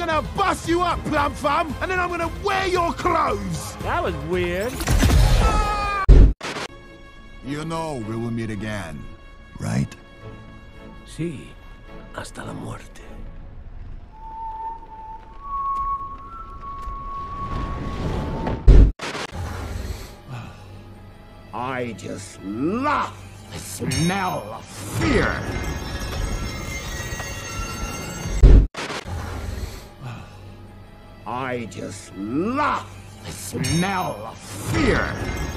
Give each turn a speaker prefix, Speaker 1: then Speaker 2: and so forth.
Speaker 1: gonna bust you up, plum thumb, and then I'm gonna wear your clothes!
Speaker 2: That was weird.
Speaker 1: You know we will meet again, right?
Speaker 2: Sí, hasta la muerte.
Speaker 1: I just love the smell of fear. I just love the smell of fear.